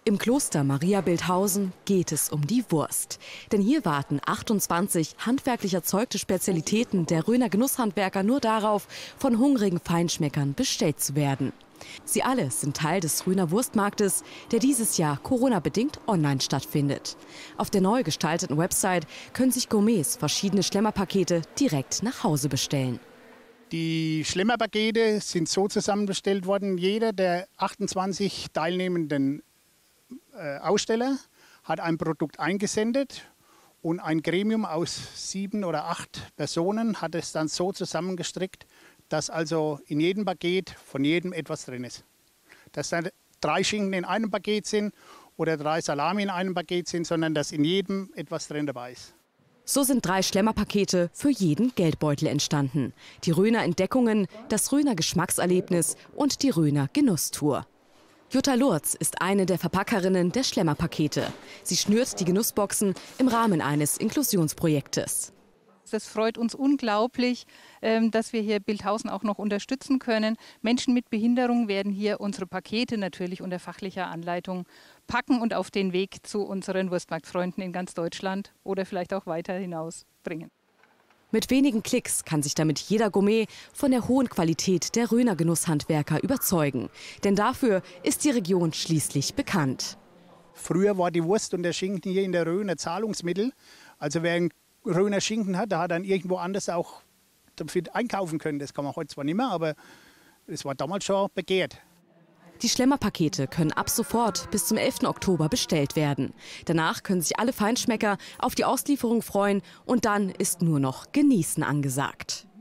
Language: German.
Im Kloster Maria Bilthausen geht es um die Wurst. Denn hier warten 28 handwerklich erzeugte Spezialitäten der Röner Genusshandwerker nur darauf, von hungrigen Feinschmeckern bestellt zu werden. Sie alle sind Teil des Röner Wurstmarktes, der dieses Jahr Corona-bedingt online stattfindet. Auf der neu gestalteten Website können sich Gourmets verschiedene Schlemmerpakete direkt nach Hause bestellen. Die Schlemmerpakete sind so zusammengestellt worden, jeder der 28 teilnehmenden Aussteller hat ein Produkt eingesendet und ein Gremium aus 7 oder 8 Personen hat es dann so zusammengestrickt, dass also in jedem Paket von jedem etwas drin ist. Dass dann 3 Schinken in einem Paket sind oder 3 Salami in einem Paket sind, sondern dass in jedem etwas drin dabei ist. So sind 3 Schlemmerpakete für jeden Geldbeutel entstanden. Die Röner Entdeckungen, das Röner Geschmackserlebnis und die Röner Genusstour. Jutta Lurz ist eine der Verpackerinnen der Schlemmerpakete. Sie schnürt die Genussboxen im Rahmen eines Inklusionsprojektes. Das freut uns unglaublich, dass wir hier Bilthausen auch noch unterstützen können. Menschen mit Behinderung werden hier unsere Pakete natürlich unter fachlicher Anleitung packen und auf den Weg zu unseren Wurstmarktfreunden in ganz Deutschland oder vielleicht auch weiter hinaus bringen. Mit wenigen Klicks kann sich damit jeder Gourmet von der hohen Qualität der Röner Genusshandwerker überzeugen. Denn dafür ist die Region schließlich bekannt. Früher war die Wurst und der Schinken hier in der Rhön Zahlungsmittel. Also wer einen Röner Schinken hat, der hat dann irgendwo anders auch dafür einkaufen können. Das kann man heute zwar nicht mehr, aber es war damals schon begehrt. Die Schlemmerpakete können ab sofort bis zum 11. Oktober bestellt werden. Danach können sich alle Feinschmecker auf die Auslieferung freuen und dann ist nur noch Genießen angesagt.